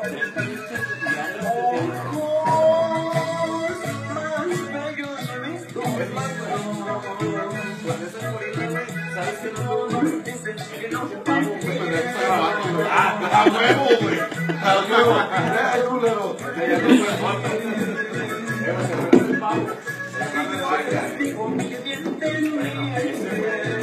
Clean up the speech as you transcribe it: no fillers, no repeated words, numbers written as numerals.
A huevo, güey. A huevo. Ay, culero. Ya no se